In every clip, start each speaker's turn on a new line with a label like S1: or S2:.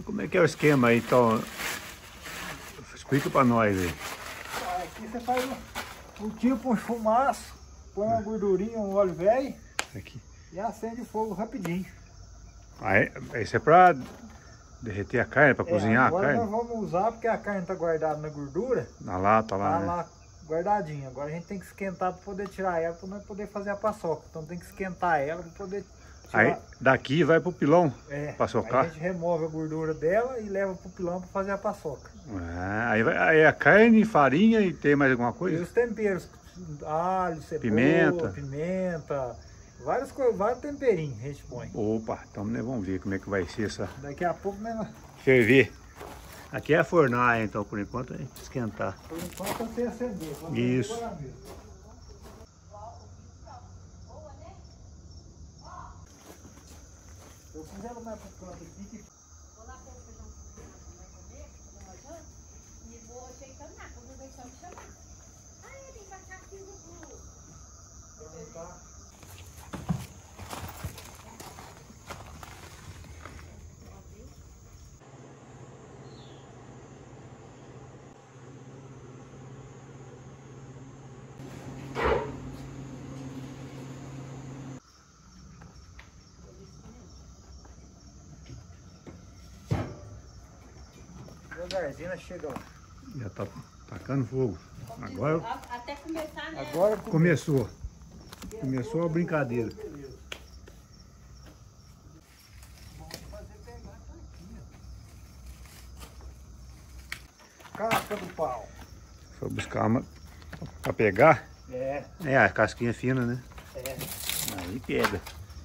S1: como é que é o esquema aí, então? Explica pra nós aí.
S2: Aqui você faz um tipo um chumaço, põe uma gordurinha, um óleo velho
S1: Aqui.
S2: e acende o fogo rapidinho.
S1: Aí, isso é pra derreter a carne, pra cozinhar a
S2: agora
S1: carne?
S2: nós vamos usar porque a carne tá guardada na gordura.
S1: Na lata lá,
S2: Tá
S1: né?
S2: lá guardadinha. Agora a gente tem que esquentar para poder tirar ela, para nós poder fazer a paçoca. Então tem que esquentar ela para poder tirar.
S1: Aí daqui vai pro pilão pra socar?
S2: Aí a gente remove a gordura dela e leva pro pilão para fazer a paçoca.
S1: Aí a carne, farinha e tem mais alguma
S2: E
S1: coisa?
S2: os temperos, alho, cebola, pimenta, vários temperinhos a gente põe.
S1: Opa, então nós vamos ver como é que vai ser essa...
S2: Daqui a pouco nós...
S1: ferver. Aqui é a fornalha, então, por enquanto, a gente esquentar.
S2: Por enquanto é sem acender.
S1: Isso.
S2: Eu fiz ela mais pro canto aqui que...
S3: Vou lá pôr o feijão que vai comer, fazer uma janta, e vou ajeitando nada, quando vai só me chamar. Ah, ele vai estar aqui no grupo.
S2: Devagarzinho chega lá.
S1: Já tá tacando fogo. Agora
S3: Até começar, né?
S2: Agora
S1: começou. Começou a brincadeira.
S2: Casca do pau.
S1: Foi buscar uma pra pegar.
S2: É,
S1: A casquinha fina, né?
S2: é.
S1: Aí pega.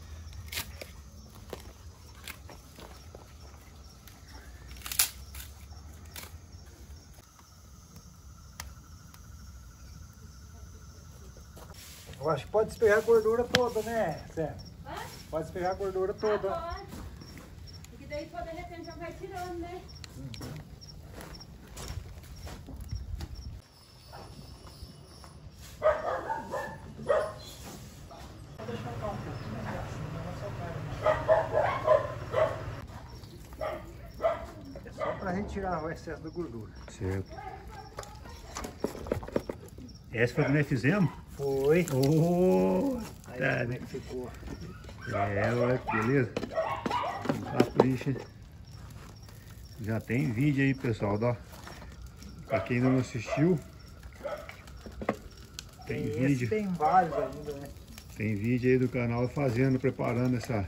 S2: Eu acho que pode despejar a gordura toda, né, Zé?
S3: Hã?
S2: Pode despejar a gordura toda.
S3: Pode. Porque daí, de repente, já vai tirando, né?
S2: É só pra retirar o excesso da gordura.
S1: Certo. Essa foi que nós fizemos?
S2: Foi.
S1: Oh,
S2: Aí
S1: tá,
S2: como é que ficou?
S1: olha que beleza. Capricha. Já tem vídeo aí, pessoal, ó. Pra quem ainda não assistiu, tem
S2: Esse
S1: vídeo.
S2: tem vários ainda, né?
S1: Tem vídeo aí do canal fazendo, preparando essa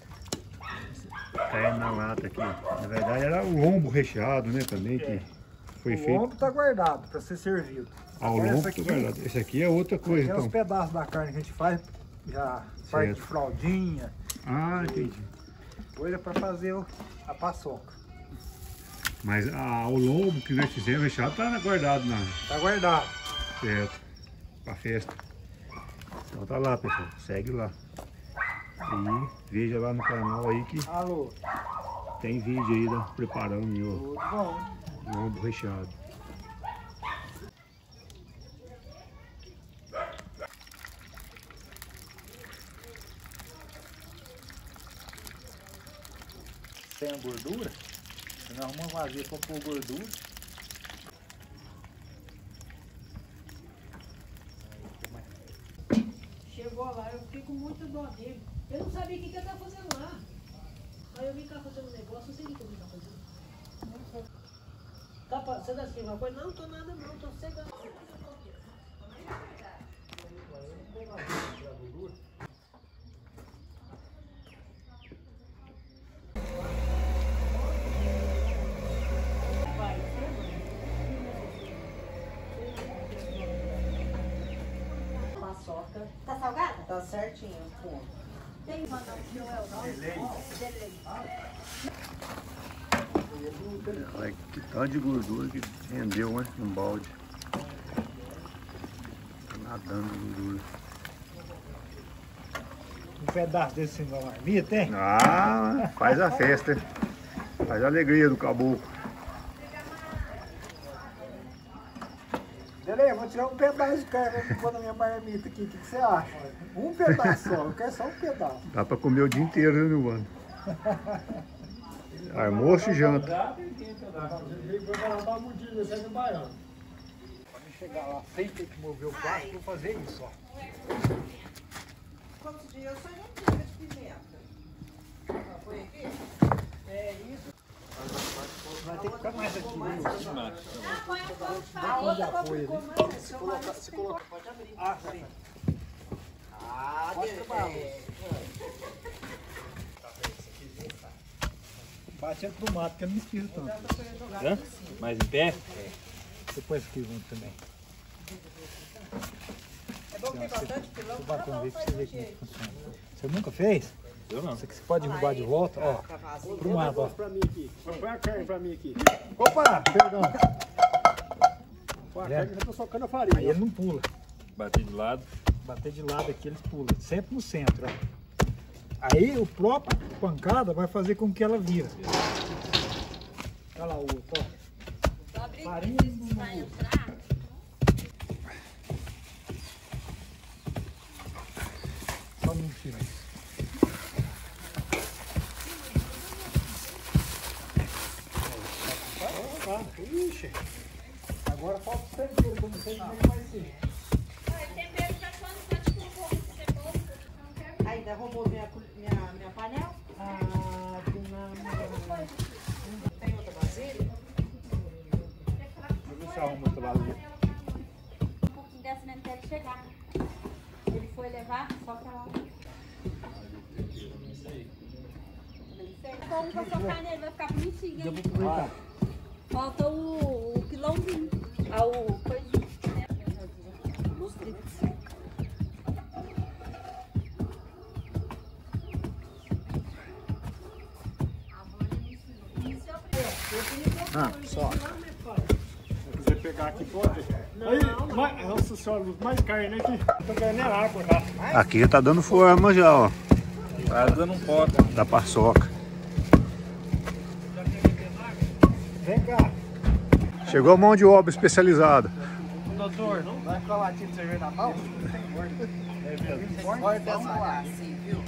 S1: carne na lata aqui. Na verdade era o lombo recheado, né, também, que foi
S2: O
S1: feito.
S2: lombo tá guardado para ser servido.
S1: O
S2: Agora
S1: lombo
S2: essa
S1: tá
S2: aqui,
S1: guardado. Esse aqui é outra coisa,
S2: tem os
S1: então.
S2: pedaços da carne que a gente faz, já parte de fraldinha,
S1: Ah, entendi.
S2: coisa para fazer a paçoca.
S1: Mas o lombo que nós fizemos recheado tá guardado na...
S2: Tá guardado.
S1: Certo. Pra festa. Então tá lá, pessoal. Segue lá. E veja lá no canal aí que
S2: Alô,
S1: tem vídeo aí preparando
S2: tudo bom.
S1: o lombo recheado.
S2: Sem a gordura, você não arruma uma vasilha para pôr gordura.
S3: Chegou lá, eu fiquei com muita dó dele. Eu não sabia o que ele estava fazendo lá. Aí eu vim cá fazendo um negócio, não sei o que ele está fazendo. Você está assistindo alguma coisa? Não, tô nada não, tô cegando.
S4: Paçoca. Tá salgada? Tá certinho, pô.
S3: Tem uma não,
S1: Olha que tanto de gordura que rendeu, né, um balde. Tá nadando de gordura.
S2: Um pedaço desse na marmita, hein?
S1: Ah, faz a festa, hein? Faz a alegria do caboclo.
S2: Beleza, vou tirar um pedaço de carne pra pôr na minha marmita aqui. O que você acha? Um pedaço só, eu quero só um pedaço.
S1: Dá pra comer o dia inteiro, né, meu mano? Almoço e janta.
S2: Pra mim chegar lá sem ter que mover o plástico, vou fazer isso, ó.
S4: Quantos dias eu só não tive de pimenta? Foi aqui?
S2: É isso. Vai ter que ficar mais aqui, viu?
S4: A outra ficou mais.
S2: Se colocar, pode abrir. Ah, sim.
S4: Ah,
S2: Bate pro mato, que eu não esquivo tanto.
S5: Hã? Mais em pé?
S2: Depois aqui junto também.
S4: É bom que tem bastante pilão.
S2: Vou bater uma vez pra você ver como é que funciona. Você nunca fez?
S5: Eu não.
S2: Você pode derrubar de volta, ó. Pro mato, ó.
S6: Pra mim aqui. Põe a carne pra mim aqui.
S2: Opa, perdão.
S6: Põe a carne que eu tô socando a farinha.
S2: Aí ele não pula.
S5: Bater de lado.
S2: Bater de lado aqui, eles pulam. Sempre no centro, ó. Aí o próprio pancada vai fazer com que ela vira. Olha lá o outro, ó. Farinha no só não tira isso. Ixi, agora falta o tempero, que eu não sei como é que vai ser.
S4: Aí derrubou minha panela.
S2: Ah,
S4: Tem outra vasilha?
S2: vou ver se arruma outro lado.
S7: Um pouquinho dessa mesmo até ele chegar. Ele foi levar, só que ela... Como pra socar nele, vai ficar bonitinho, hein?
S2: Aproveitar.
S7: Falta o pilãozinho. Ah, o coisinho.
S2: Ah, só.
S6: Se quiser pegar aqui, pode. Aí, nossa senhora, mais carne aqui. Tô ganhando água, tá?
S1: Aqui já tá dando forma já, ó.
S5: Tá dando um pó.
S1: Da paçoca.
S2: Vem cá.
S1: Chegou a mão de obra especializada.
S2: Doutor, vai com a latinha de cerveja na mão?
S4: Corta essa lá, assim, viu?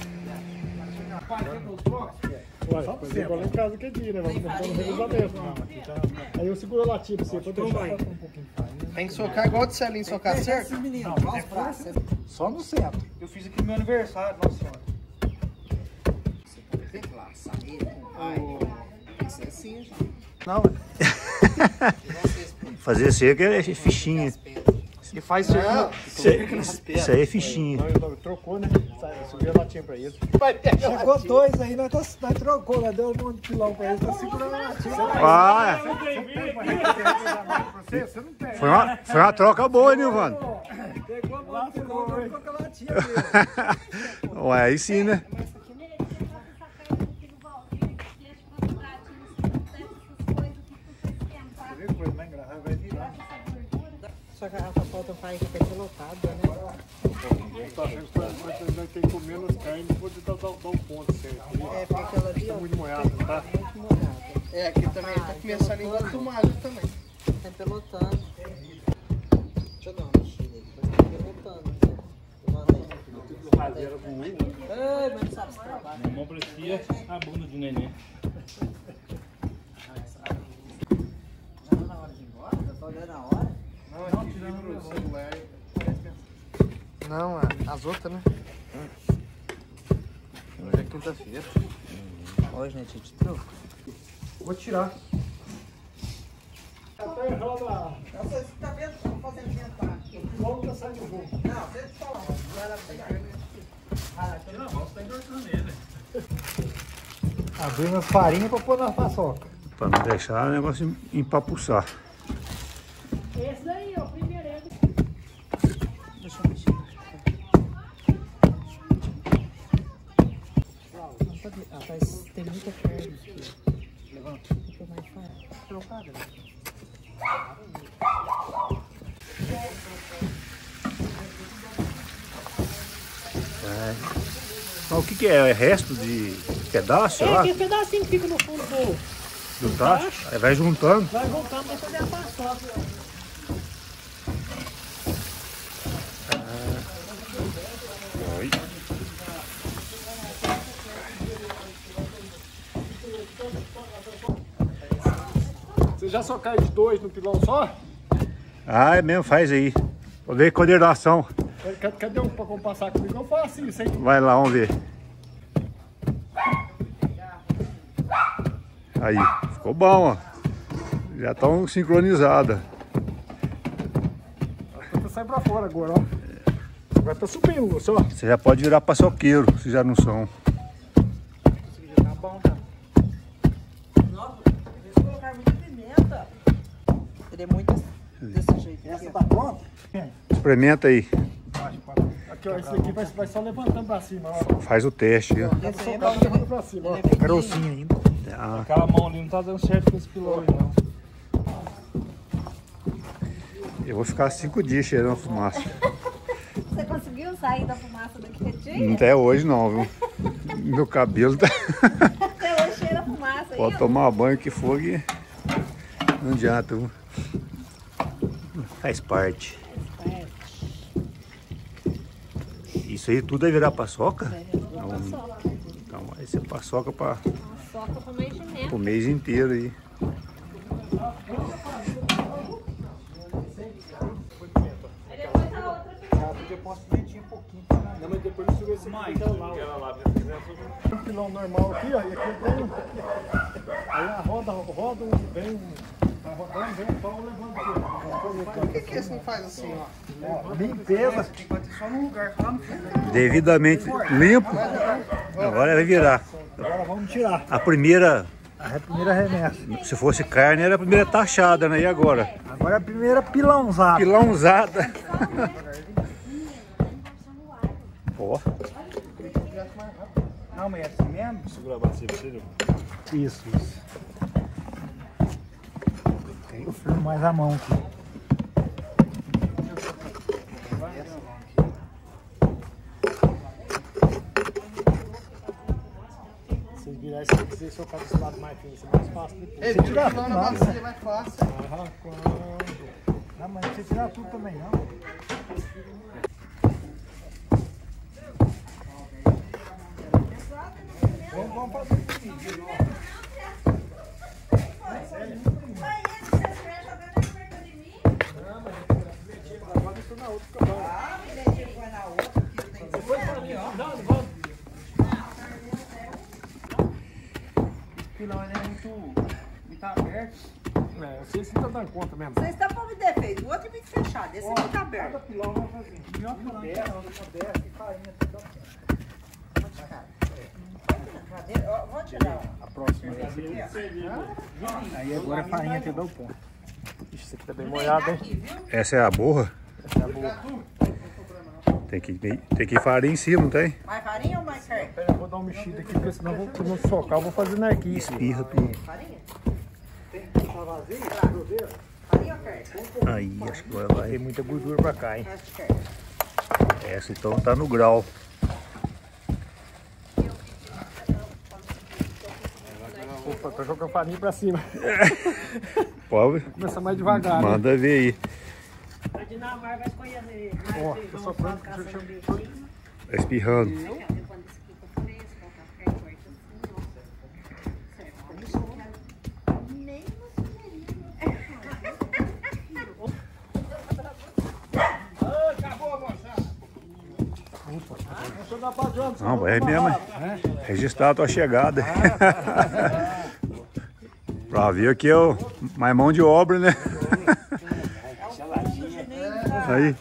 S6: Ué, você vai lá em casa que é dia, né? Vamos no revezamento. Aí eu seguro a latinha pra você, pra deixar.
S8: Tem que socar igual de Celinho socar certo?
S4: Menino, olha os braços.
S2: Só no centro.
S8: Eu fiz aqui no meu aniversário, nossa senhora.
S4: Tem que laçar ele com o pai. Isso é assim, gente.
S2: Não,
S1: Fazer seca é fichinha.
S8: E faz certo.
S1: Isso aí é fichinha.
S6: Não, trocou, né? Eu segurei a latinha pra ele.
S2: chegou dois aí, nós trocou, nós deu um monte de pilão pra ele, tá segurando a latinha.
S1: Ah,
S6: Você não tem.
S1: foi uma troca boa, hein, Nilvano?
S2: Pegou a mão de pilão, trocou com a latinha dele.
S1: Ué, aí sim, né?
S7: Mas isso aqui nele, você vai sacar ele aqui no Valdir, deixa pra pratinho, essas coisas que tu esquentar.
S2: Vê coisa mais engraçada, vai virar.
S4: Só que a falta pai que tá lotada, né?
S6: Tá achando que nós tem que comer as carnes e poder dar um ponto certo.
S4: É, porque aquela ali,
S6: Tá
S4: ó,
S6: muito moiado, não tá?
S4: muito molhada.
S8: É, aqui também tá começando a engatumar ali também.
S4: Tá pelotando. Deixa eu dar uma mexida aí, depois tá pelotando. Ai, mas não sabe se trabalha.
S5: Minha mão parecia a bunda de neném.
S4: Já tá na hora de ir embora? Já tá olhando a hora?
S6: Não, tirando o celular.
S8: Não, as outras, né? Hoje é quinta-feira.
S4: Hoje, né, gente? Troco.
S2: Vou tirar.
S6: Tá errado a...
S4: Você tá vendo como fazendo tentar?
S6: O pilão tá saindo do voo.
S4: Não, você tá lá.
S2: Abrindo farinha pra pôr na paçoca.
S1: Pra não deixar o negócio empapuçar.
S3: Esse daí, ó, primeiro.
S4: Deixa eu mexer. Rapaz, tem muita carne aqui. Levanta. Fica mais fácil. Trocada, né?
S1: Mas o que é? É resto de pedaço, sei
S3: É,
S1: lá?
S3: aquele pedacinho que fica no fundo
S1: Do tacho? Aí vai juntando.
S3: vai voltar pra fazer a paçoca.
S1: Oi.
S6: já só cai de 2 no pilão só?
S1: Ah, é mesmo, faz aí. Vou ver coordenação.
S6: Cadê um pra compassar comigo? Eu faço isso aí.
S1: Vai lá, vamos ver. Aí, ficou bom, ó. Já estão sincronizadas.
S6: Sai pra fora agora, ó. Agora tá subindo, só.
S1: Você já pode virar paçoqueiro, se já não são.
S2: Já tá bom, tá?
S4: Nossa, eles colocaram muita pimenta. Ele é muito desse jeito.
S2: Essa tá pronta?
S1: Experimenta aí.
S6: Aqui, ó, esse aqui vai só levantando pra cima, ó.
S1: Faz o teste. Ó.
S4: Esse aí é
S6: Só
S4: bom.
S6: levantando pra cima, ó.
S2: Grossinho ainda.
S1: Ah,
S5: Aquela mão ali não tá dando certo com esse pilão aí, não.
S1: eu vou ficar 5 dias cheirando fumaça.
S7: Você conseguiu sair da fumaça daquele dia?
S1: Até hoje não, viu? Meu cabelo tá...
S7: Até hoje cheira fumaça
S1: Pode
S7: aí.
S1: tomar banho que for que não adianta, viu? Faz parte. Isso aí tudo vai virar paçoca? Não. Então vai ser paçoca para
S7: Soca pro mês de metro.
S1: o mês inteiro aí.
S2: Porque eu posso pimentinha um pouquinho.
S6: Não, mas depois mistura esse aqui que ela lá. Um pilão normal aqui, ó, e aqui tem um. Aí a roda, vem tá rodando, vem um pau levando
S8: Por que esse não faz assim, ó?
S2: Limpeza.
S8: Tem que bater só num lugar, só lá no fundo.
S1: Devidamente limpo. Agora vai virar.
S2: Agora vamos tirar.
S1: A primeira,
S2: A primeira remessa.
S1: se fosse carne, era a primeira taxada, né? E agora?
S2: Agora é a primeira pilãozada.
S1: Pilãozada. Ó,
S2: Não, mas é assim mesmo?
S5: Segura a bacia pra você,
S2: Isso. Eu firmo mais a mão aqui.
S6: Se virar esse aqui, se socar desse lado mais fino, isso é mais fácil depois.
S8: Ele tira a na bacia, é mais fácil.
S2: Não, mas não precisa tirar tudo também, não. Vamos fazer o seguinte.
S8: Pilão ele é muito aberto.
S6: É, você tá dando conta mesmo.
S4: Vocês estão com o defeito. O outro é muito fechado. Esse aqui tá aberto.
S2: Cada pilão vai fazer. Melhor pilão que desce, farinha, tudo.
S4: Cadê? Ó, vou tirar.
S6: A próxima.
S2: Aí agora a farinha que dá o ponto.
S6: Ixi, esse aqui tá bem molhado, hein?
S4: Aqui, viu?
S1: essa é a borra.
S6: Essa é a boa.
S1: Tem que ir farinha em cima, não tem?
S4: Mais farinha ou mais carne?
S6: Pera, eu vou dar uma mexida aqui, porque senão eu vou socar, eu vou fazer narquinho.
S1: Espirra tudo.
S4: Farinha?
S6: Tá vazio?
S4: Farinha ou carne?
S1: Aí, acho que agora vai.
S6: Tem muita gordura pra cá, hein?
S4: Acho que carne.
S1: Essa então tá no grau.
S6: Opa, tô jogando farinha pra cima.
S1: Pode,
S6: Começa mais devagar, né?
S1: manda ver aí.
S3: A Dinamarca vai escolher.
S6: Ó, tô soprando.
S1: Tá espirrando. Não, vai mesmo. Registrar a tua chegada. Pra ver aqui é o mais mão de obra, né? Aí.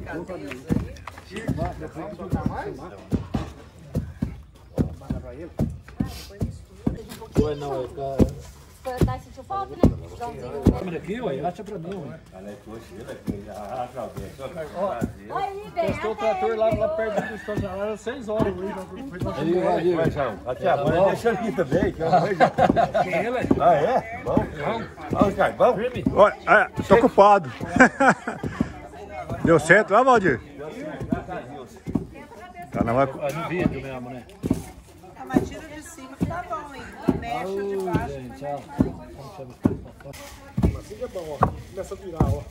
S7: Tá sentindo falta, né?
S6: Olha aqui, ué, acha pra mim, ué.
S7: Aí, bem,
S6: Testou o trator lá perto do estacionário, era 6 horas.
S5: Aqui, agora deixa aqui também.
S6: Quem é, velho?
S5: Ah, é? Bom? Vamos, Caio, vamos?
S1: Olha, tô ocupado. Deu certo lá, Valdir? Tá, não vai...
S5: No vídeo mesmo, né?
S4: Ah, mas tira de cima que tá bom, hein? Mexe de baixo.
S6: Assim que é bom, ó. Começa a virar, ó.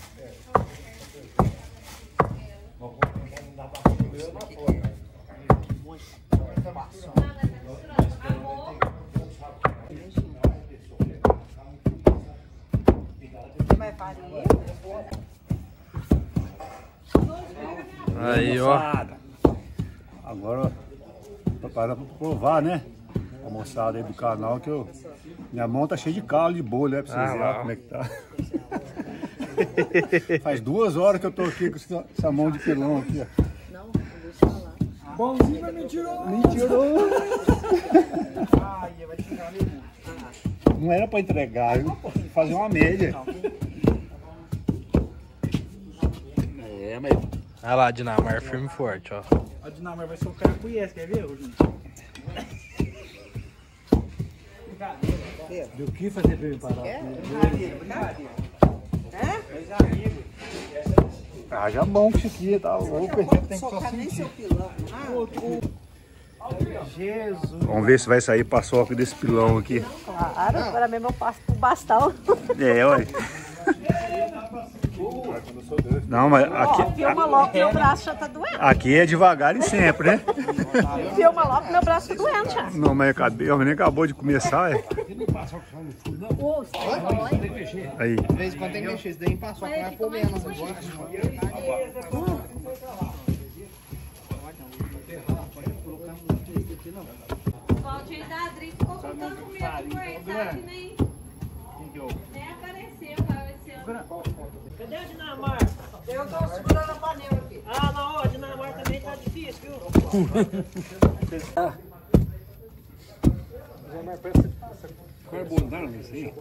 S9: ó.
S1: Agora, preparando para provar, né? A moçada aí do canal que eu... Minha mão tá cheia de calo de bolha, né? Pra vocês verem como é que tá. Faz 2 horas que eu tô aqui com essa mão de pilão aqui, ó.
S4: Não, deixa eu falar.
S2: Bonzinho, mas mentirou.
S1: Mentirou.
S8: Ai, vai chegar ali.
S1: Não era pra entregar, viu? Fazer uma média.
S5: É, mas...
S9: Olha lá, Dinamar, firme e forte, ó.
S2: A Dinamar vai socar a conhece, quer ver, gente?
S5: Do que fazer pra ele parar?
S1: Ah, já bom que isso aqui, tá louco.
S4: Socar nem seu pilão.
S2: Jesus.
S1: Vamos ver se vai sair paçoca desse pilão aqui.
S7: Claro, agora mesmo eu passo pro bastão.
S1: É, olha. Não, mas aqui,
S7: Filma logo, meu braço já tá doendo.
S1: aqui é devagar e sempre, né?
S7: Filma logo, meu braço tá doendo já.
S1: Não, mas nem acabou de começar, é? Aí.
S8: De vez em quando tem que mexer, isso daí passou, não é por menos agora.
S7: O Valdir da Adri ficou com tanto medo de conversar que nem apareceu esse ano.
S3: Cadê a Dinamar?
S4: Eu tô segurando a panela aqui.
S3: Ah, não, a Dinamar também tá difícil, viu?
S5: Carbonara, não sei.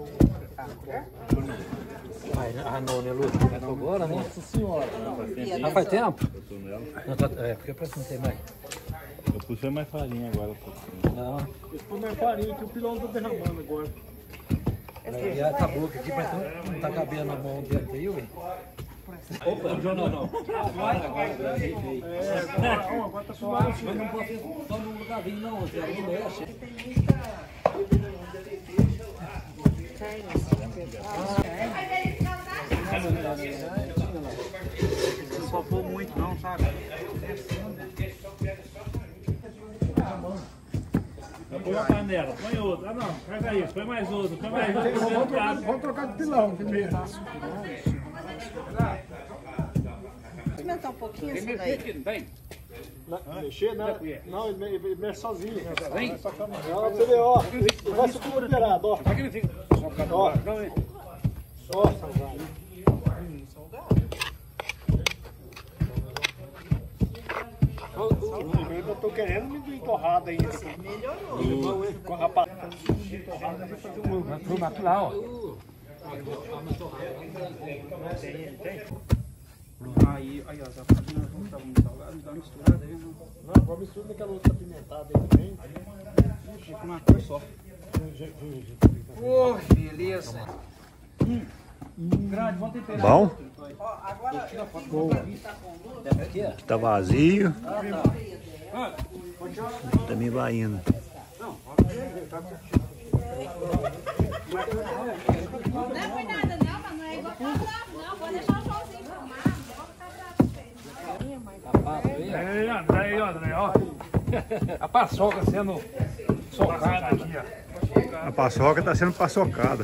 S5: Ah, não, né, Lu? Agora, né? Nossa senhora. Já faz tempo? Não, tá, é, porque parece que não tem mais.
S6: Eu pus mais farinha agora.
S5: Não.
S6: Eu pus mais farinha que o pilão tá derramando agora.
S5: E essa boca aqui parece que não tá cabendo na mão dele aí, ué. Opa, não. Agora
S6: tá suave.
S5: Mas não pode ser só num lugarzinho, não. Você não mexe.
S8: Não só pôr muito não, sabe?
S6: Põe a panela, põe outro. Ah não, pega isso, põe mais outro, põe mais outro. Vamos trocar de pilão primeiro.
S4: Experimentar um pouquinho isso daí.
S6: Mexer, né? Não, ele mexe sozinho. Vem. Olha você ver, ó. Ele vai se recuperado, ó. Ó. Nossa, velho. Eu tô querendo me torrada ainda. Melhorou. Com a rapaziada.
S5: Pro natural.
S8: Aí, ó, já tá muito salgado, dá uma misturada aí.
S6: Não, agora mistura daquela outra pimentada aí também.
S8: Fica uma cor só. Ô, beleza. Grande, bom temperado.
S1: Bom?
S4: Ó, agora
S1: Aqui tá vazio. Também vai indo.
S7: Não é por nada não, mas não é igual pra lá, não. Pode deixar o Joãozinho filmar.
S6: Aí, André, ó.
S5: A paçoca sendo socada aqui, ó.
S1: A paçoca tá sendo paçocada.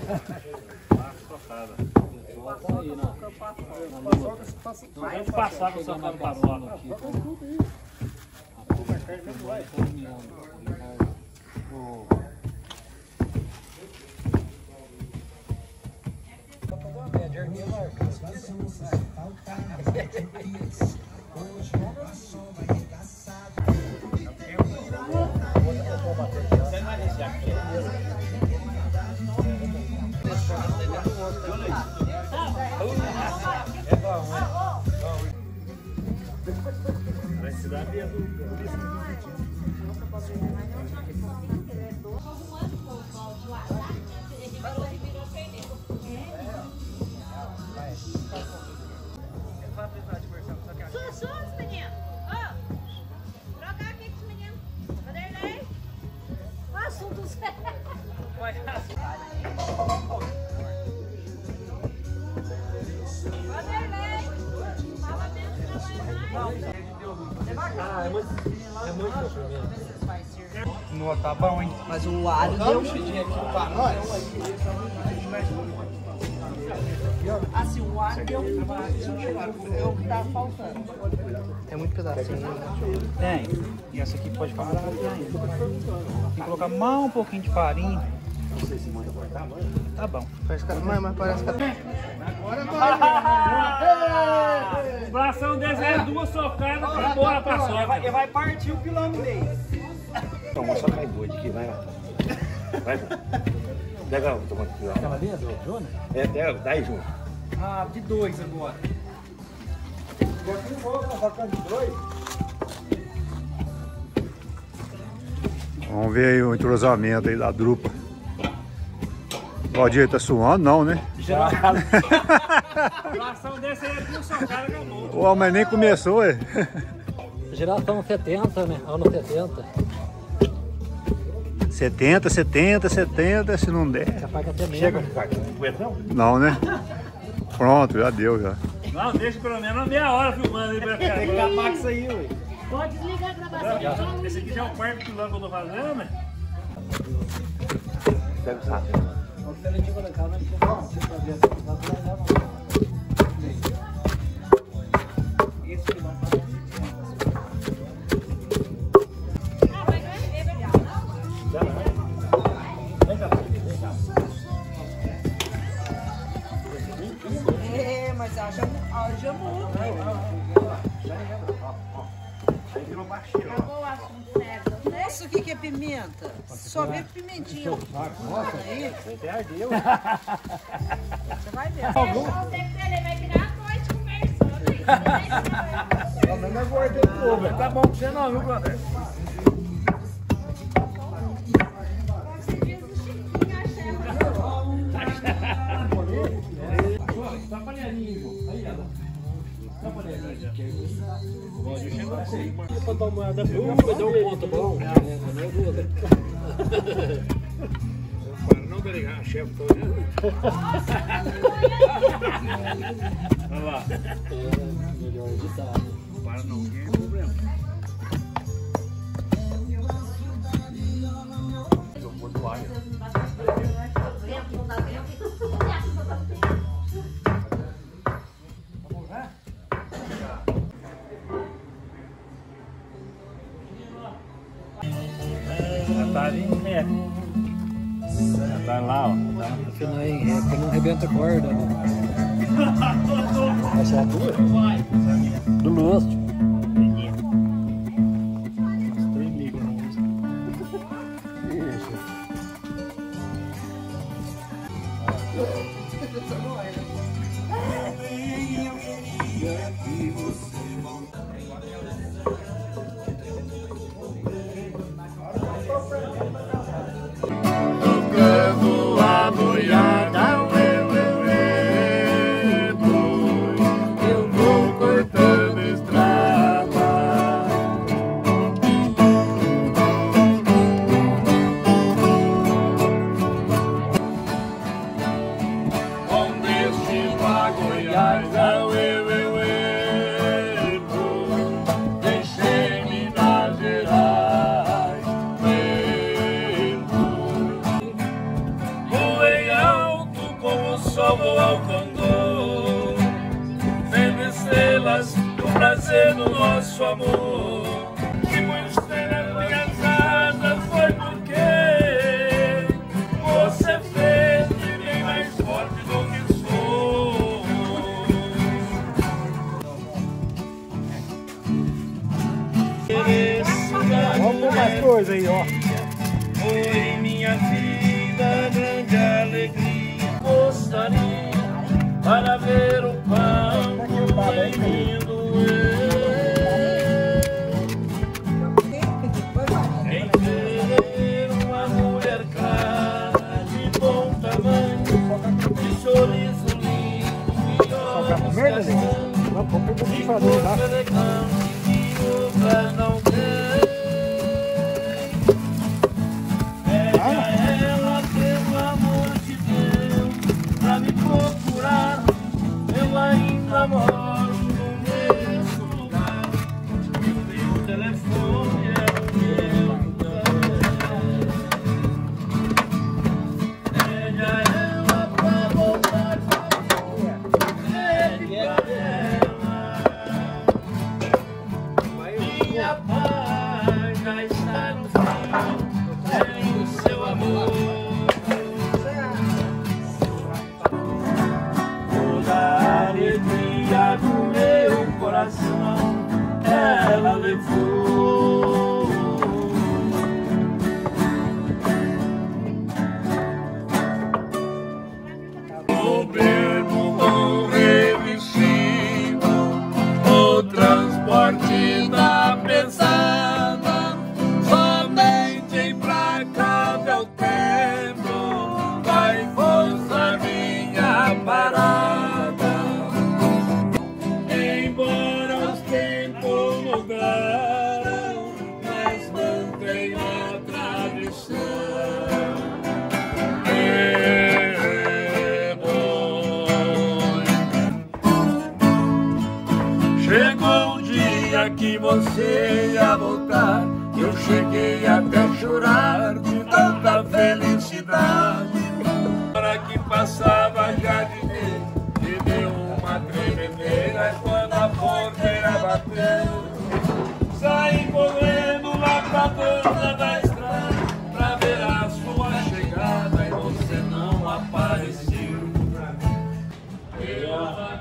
S6: Vamos passar com o seu paçoca.
S7: Sussurros, menino. Ó, trocar aqui com os meninos. Vanderlei. O assunto sério. Vanderlei. Fala mesmo que não vai mais.
S8: Não, tá bom, hein?
S4: mas o alho deu.
S8: Aqui pra nós.
S4: Assim, o ar deu o que tá faltando.
S8: Tem muito pedacinho.
S5: Tem. E essa aqui pode parar aqui ainda. Tem que colocar mais um pouquinho de farinha.
S6: Não sei se manda cortar, mano.
S5: Tá bom.
S8: Mas parece que
S6: O bração desse é 2 socadas e bora pra soca.
S5: Ele vai partir o pilão no meio.
S6: Então, vamos só cair doido aqui, vai lá. Vai, pega o tomate aqui, ó.
S5: Aquela ali, Jonas?
S6: É, pega, dá aí junto.
S5: Ah, de 2 agora.
S1: Vamos ver aí o entrosamento aí da drupa. O Valdir tá suando, não, né?
S6: Já. O bração desse aí é 2 socadas, acabou.
S1: Ô, mas nem começou, é.
S8: Geração 70, né? Ano 70.
S1: 70, se não der.
S8: Capaz que até mesmo.
S6: Chega, Ricardo. Não?
S1: Não, né? Pronto, já deu, já.
S6: Não, deixa pelo menos uma meia hora filmando aí pra ficar.
S5: Tem que acabar com isso aí, ué.
S3: Pode desligar a gravação.
S6: Esse aqui já é o quarto pilão que eu tô fazendo, né? Pega o saco, mano.
S4: É, mas haja muito.
S6: Aí virou baixinho, ó.
S4: Nossa, o que é pimenta? Só vê pimentinha. Aí,
S6: Até ardeu.
S4: você vai ver.
S7: Ele vai virar a noite conversando.
S6: Não é gordo de novo, tá bom pra você não, viu, brother?
S7: Você diz o Chiquinho, a chefa.
S6: Tá panelhinho, aí, ó. Tá panelhinho.
S8: Pra dar uma olhada, vai dar um ponto bom.
S6: Não delegar, chefe, tô olhando. Olha lá.
S8: Melhor editado.
S6: Para não ter problema. Eu vou doar. Já tá ali, né? Já tá lá, ó.
S8: Afinal, que não arrebenta a corda.
S6: Essa é a tua?
S8: Do Lúcio.
S6: Prazer do nosso amor, que muito será minhas asas, foi porque você fez de mim mais forte do que sou.
S2: Vamos ver mais coisa aí, ó.
S6: Foi minha vida grande alegria, gostaria para ver o pão bem-vindo. Em ver uma mulher clara de bom tamanho, de sorriso lindo, de olhos castanhos, de corpo elegante, que outra não tem. Pede a ela pelo amor de Deus pra me procurar, eu ainda moro. Pede a ela pra voltar já está no fim, sem o seu amor. Toda a alegria do meu coração ela levou. O bebo bom revestido, o transporte da pesada, somente implacável tempo vai forçar minha parada. Embora os tempos mudaram, mas mantém a tradição. Chegou o dia que você ia voltar, eu cheguei até chorar de tanta felicidade. Na hora que passava já de ver, me deu uma tremedeira quando a porteira bateu. Saí correndo lá pra banda da estrada, pra ver a sua chegada e você não apareceu. Eu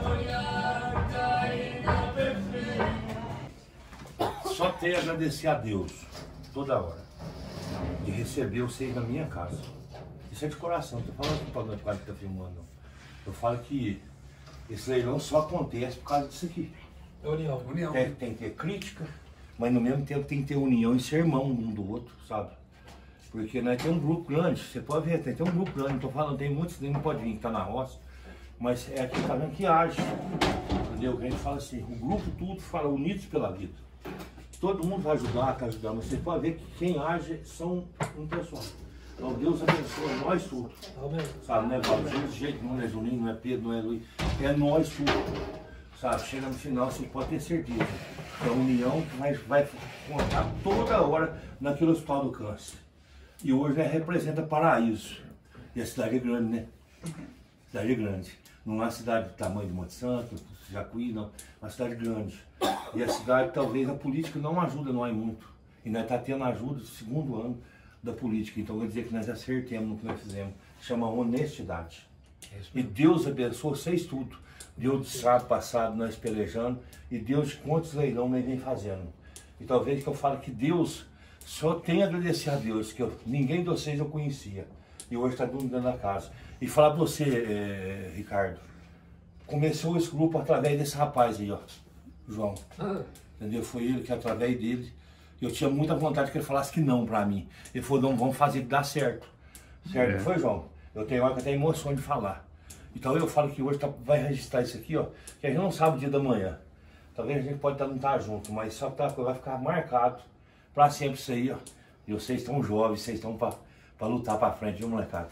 S10: só tenho a agradecer a Deus toda hora de receber vocês na minha casa. Isso é de coração, não estou falando que o programa de quase está filmando, não. Eu falo que esse leilão só acontece por causa disso aqui.
S5: União.
S10: Tem que ter crítica, mas no mesmo tempo tem que ter união e ser irmão um do outro, sabe? Porque nós temos um grupo grande, você pode ver, tem um grupo grande, não estou falando, tem muitos que não pode vir, que está na roça, mas é aqui, tá vendo, que age, entendeu? A gente fala assim, o grupo tudo fala unidos pela vida. Todo mundo vai ajudar, tá ajudando, mas você pode ver que quem age são um pessoal. Então Deus abençoa nós tudo. Sabe, não é Valdir, de jeito não é Juninho, não é Pedro, não é Luiz, é nós tudo. Sabe, chega no final, você pode ter certeza. É a união que vai contar toda hora naquele hospital do câncer. E hoje, né, representa Paraíso. E a cidade é grande, né? A cidade é grande. Não é uma cidade do tamanho de Monte Santo, Jacuí, não. É uma cidade grande. E a cidade, talvez, a política não ajuda nós muito. E nós estamos tendo ajuda do segundo ano da política. Então, quer dizer que nós acertemos no que nós fizemos. Chama honestidade. E Deus abençoe vocês tudo. Deus de sábado passado nós pelejando. E Deus de quantos leilão nós vem fazendo. E talvez que eu falo que Deus, só tenho a agradecer a Deus, que ninguém de vocês eu conhecia. E hoje está tudo dentro da casa. E falar para você, Ricardo, começou esse grupo através desse rapaz aí, ó, João. Entendeu? Foi ele que, através dele, eu tinha muita vontade que ele falasse que não para mim. Ele falou, não, vamos fazer que dá certo. Certo? Foi, João? Eu tenho hora que eu tenho emoção de falar. Então eu falo que hoje vai registrar isso aqui, ó, que a gente não sabe o dia da manhã. Talvez a gente pode não estar junto, mas só que vai ficar marcado para sempre isso aí, ó. E vocês estão jovens, vocês estão para lutar para frente, viu, molecada?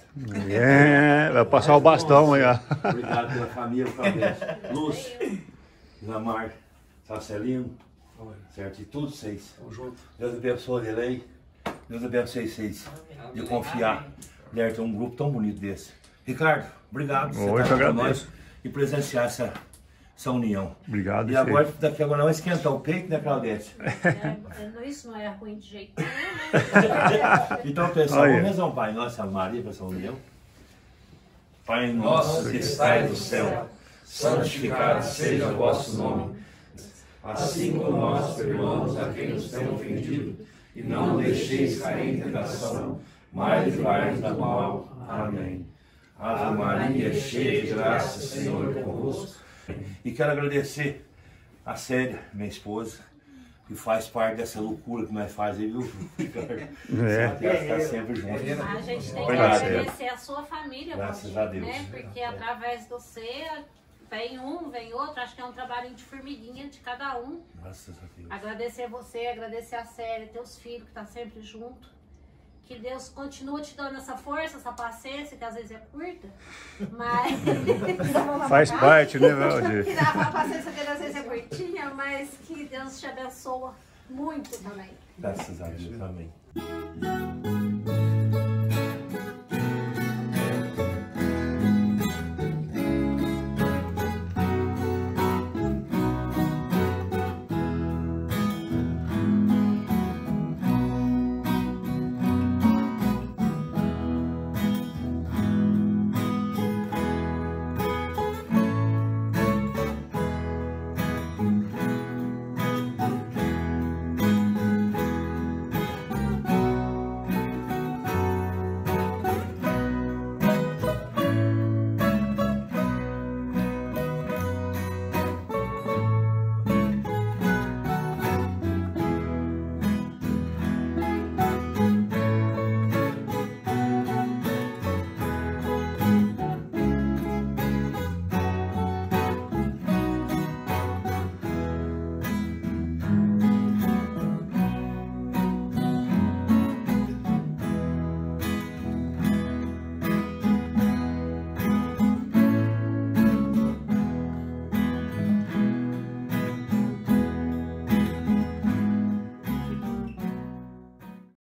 S1: Vai passar o bastão aí, ó.
S10: Obrigado pela família, pela Lúcio, Lamar, Marcelino, certo? E todos vocês.
S5: Tamo junto.
S10: Deus abençoe ele aí. Deus abençoe vocês. De confiar. Deve ter um grupo tão bonito desse. Ricardo, obrigado por você estar com nós e presenciar essa união.
S1: Obrigado.
S10: E agora, daqui agora, vai esquentar o peito, né, Claudete?
S3: Isso não é ruim de jeito nenhum.
S10: Então, pessoal, vamos rezar um Pai Nosso, Maria, para essa união. Pai nosso que estais no céu, santificado seja o vosso nome. Assim como nós perdoamos a quem nos tem ofendido, e não deixeis cair em tentação, mas livrai-nos do mal. Amém. Ave Maria, cheia de graça, Senhor é convosco. E quero agradecer a Célia, minha esposa, que faz parte dessa loucura que nós fazemos, viu, Ricardo? Está sempre junto.
S3: A gente tem que agradecer a sua família,
S10: graças a Deus,
S3: né? Porque através de você vem um, vem outro, acho que é um trabalhinho de formiguinha de cada um.
S10: Graças a Deus.
S3: Agradecer você, agradecer a Célia, teus filhos que estão sempre junto. Que Deus continue te dando essa força, essa paciência, que às vezes é curta, mas...
S1: Faz parte, né, Valdir?
S3: Que a paciência dele às vezes é curtinha, mas que Deus te abençoe muito também.
S10: Graças a Deus, amém.